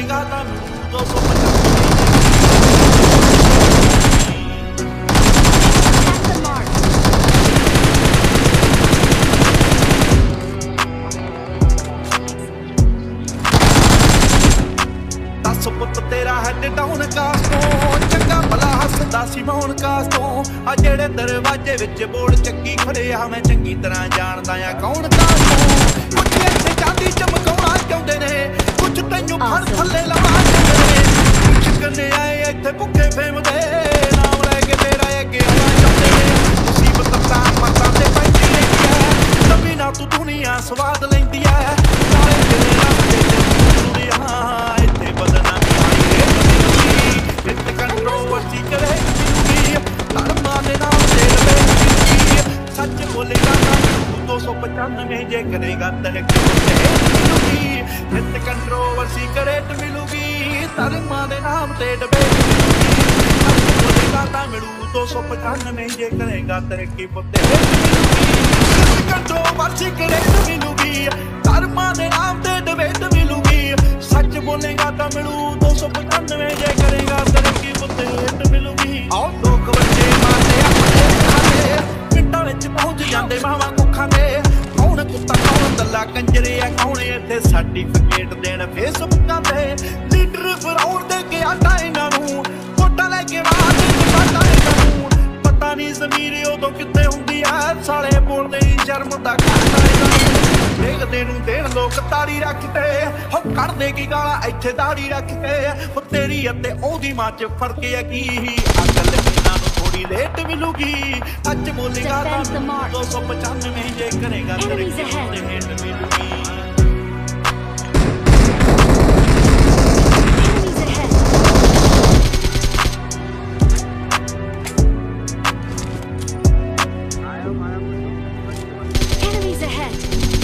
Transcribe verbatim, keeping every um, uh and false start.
बोलेगा तो दो सौ पचानवे पुत तेरा हैड डाउन कास तो चंगा भला हसदा सी मौन कास तो आ जेड़े दरवाजे विच बोल चक्की खड़े आ मैं चंगी तरह जानदा आ कौन कास तो कुछ इत्थे चांदी चमकाउणा चाहुंदे ने कुछ तैनूं फड़ थल्ले लाउणा चाहुंदे ने कुछ कन्ने आए इत्थे भुखे फेम दे नाम लै के तेरा अगे आउणा चाहुंदे ने मुसीबत तां मतां ते पैंदी रहिंदी ऐ नवीं ना तू दुनिया स्वाद लैंदी ऐ नाले तेरे रस्ते ते दुनिया इत्थे बदना सच बोलेगा दो सौ पचानवे जे करेगा तरक्की मिलूगी हित कंट्रोवर्सी करेट मिलूगी धर्मा दे नाम ते डिबेट मिलूगी सच बोलेगा ता मिलू दो सौ पचानवे जे करेगा तरक्की पुत्ते हित कंट्रोवर्सी करेट मिलूगी धर्मा दे नाम ते डिबेट मिलूगी सच बोलेगा ता मिलू दो सौ पचानवे जे करेगा तरक्की पुत्ते हित मिलूगी आओ लोग बच्चे मारते अपने खाते पिंडां विच पहुंच जांदे मावां कुखां दे कौन कुत्ता कौन दल्ला कंजरे आ कौन इत्थे सर्टिफिकेट देण फेसबुकां ते लीडर फराउण दे के आटा इन्हां नूं वोटां लै के बात बाटां इन्हां नूं पता नहीं ज़मीर उदों कित्थे हुंदी आ साले बोलदे ही शर्म दा घाटा इन्हां नूं देखदे नूं देण लोक ताड़ी रख के हो कढदे की गालां इत्थे दाड़ी रख के हो तेरी अते ओहदी मां च फर्क है की अकल इन्हां नूं थोड़ी लेट मिलूगी सच बोलेगा दो सौ पचानवे जे करेगा तरक्की हेट मिलूगी Enemies ahead.